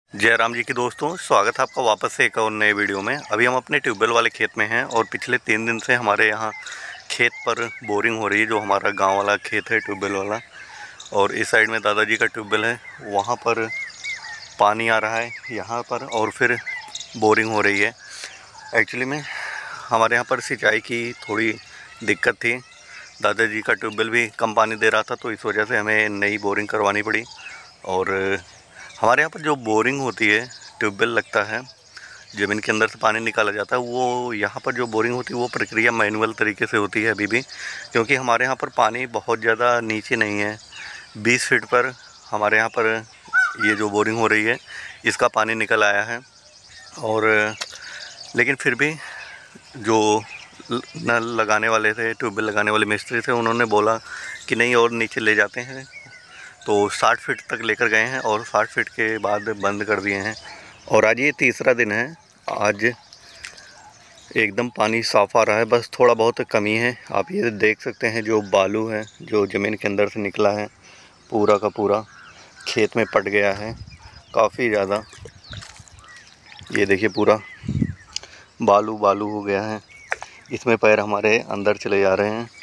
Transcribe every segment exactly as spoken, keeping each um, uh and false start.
जय राम जी की दोस्तों, स्वागत है आपका वापस से एक और नए वीडियो में। अभी हम अपने ट्यूबवेल वाले खेत में हैं और पिछले तीन दिन से हमारे यहाँ खेत पर बोरिंग हो रही है। जो हमारा गांव वाला खेत है ट्यूबवेल वाला, और इस साइड में दादाजी का ट्यूबवेल है, वहाँ पर पानी आ रहा है यहाँ पर, और फिर बोरिंग हो रही है। एक्चुअली में हमारे यहाँ पर सिंचाई की थोड़ी दिक्कत थी, दादाजी का ट्यूबवेल भी कम पानी दे रहा था, तो इस वजह से हमें नई बोरिंग करवानी पड़ी। और हमारे यहाँ पर जो बोरिंग होती है, ट्यूबवेल लगता है, ज़मीन के अंदर से पानी निकाला जाता है, वो यहाँ पर जो बोरिंग होती है वो प्रक्रिया मैनुअल तरीके से होती है अभी भी, क्योंकि हमारे यहाँ पर पानी बहुत ज़्यादा नीचे नहीं है। बीस फीट पर हमारे यहाँ पर ये जो बोरिंग हो रही है इसका पानी निकल आया है। और लेकिन फिर भी जो नल लगाने वाले थे, ट्यूबवेल लगाने वाले मिस्त्री थे, उन्होंने बोला कि नहीं और नीचे ले जाते हैं, तो साठ फीट तक लेकर गए हैं और साठ फीट के बाद बंद कर दिए हैं। और आज ये तीसरा दिन है, आज एकदम पानी साफ़ आ रहा है, बस थोड़ा बहुत कमी है। आप ये देख सकते हैं जो बालू है जो ज़मीन के अंदर से निकला है, पूरा का पूरा खेत में पट गया है काफ़ी ज़्यादा। ये देखिए पूरा बालू बालू हो गया है, इसमें पैर हमारे अंदर चले जा रहे हैं,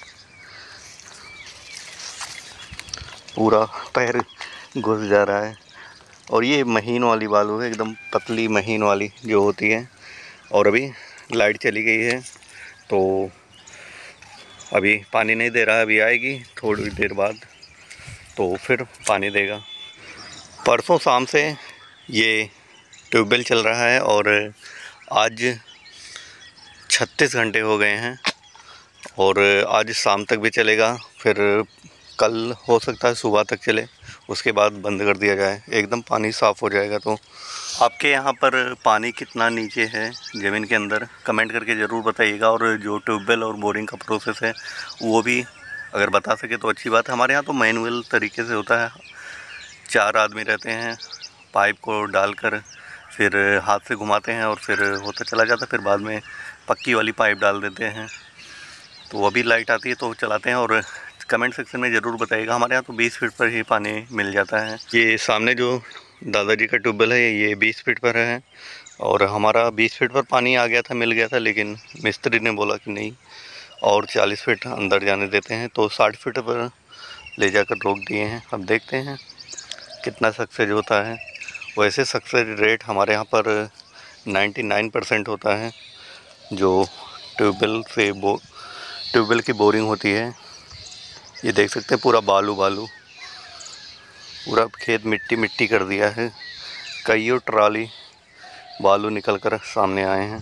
पूरा पैर घुस जा रहा है। और ये महीन वाली बालू है, एकदम पतली महीन वाली जो होती है। और अभी लाइट चली गई है तो अभी पानी नहीं दे रहा है, अभी आएगी थोड़ी देर बाद तो फिर पानी देगा। परसों शाम से ये ट्यूबवेल चल रहा है और आज छत्तीस घंटे हो गए हैं, और आज शाम तक भी चलेगा, फिर कल हो सकता है सुबह तक चले, उसके बाद बंद कर दिया जाए, एकदम पानी साफ़ हो जाएगा। तो आपके यहाँ पर पानी कितना नीचे है ज़मीन के अंदर, कमेंट करके ज़रूर बताइएगा। और जो ट्यूबवेल और बोरिंग का प्रोसेस है वो भी अगर बता सके तो अच्छी बात है। हमारे यहाँ तो मैनुअल तरीके से होता है, चार आदमी रहते हैं, पाइप को डालकर फिर हाथ से घुमाते हैं और फिर होता चला जाता है, फिर बाद में पक्की वाली पाइप डाल देते हैं। तो अभी लाइट आती है तो चलाते हैं। और कमेंट सेक्शन में ज़रूर बताइएगा, हमारे यहाँ तो बीस फीट पर ही पानी मिल जाता है। ये सामने जो दादाजी का ट्यूबवेल है ये बीस फीट पर है, और हमारा बीस फीट पर पानी आ गया था, मिल गया था, लेकिन मिस्त्री ने बोला कि नहीं और चालीस फीट अंदर जाने देते हैं, तो साठ फीट पर ले जाकर रोक दिए हैं। अब देखते हैं कितना सक्सेस होता है। वैसे सक्सेस रेट हमारे यहाँ पर निन्यानवे परसेंट होता है जो ट्यूबवेल से बो ट्यूबवेल की बोरिंग होती है। ये देख सकते हैं पूरा बालू बालू, पूरा खेत मिट्टी मिट्टी कर दिया है, कईयों ट्राली बालू निकल कर सामने आए हैं।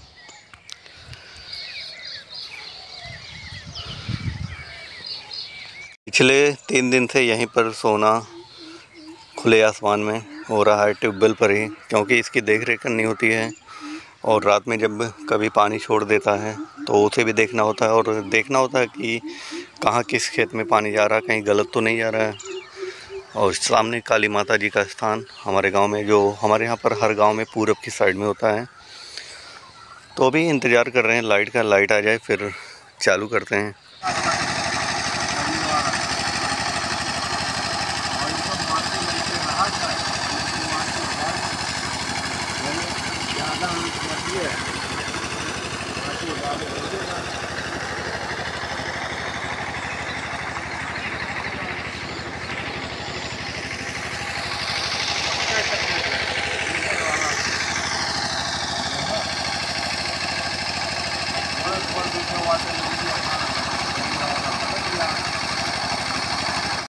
पिछले तीन दिन से यहीं पर सोना खुले आसमान में हो रहा है, ट्यूबवेल पर ही, क्योंकि इसकी देख रेख करनी होती है। और रात में जब कभी पानी छोड़ देता है तो उसे भी देखना होता है, और देखना होता है कि कहाँ किस खेत में पानी जा रहा है, कहीं गलत तो नहीं जा रहा है। और सामने काली माता जी का स्थान हमारे गांव में, जो हमारे यहाँ पर हर गांव में पूरब की साइड में होता है। तो अभी इंतज़ार कर रहे हैं लाइट का, लाइट आ जाए फिर चालू करते हैं। ज़्यादा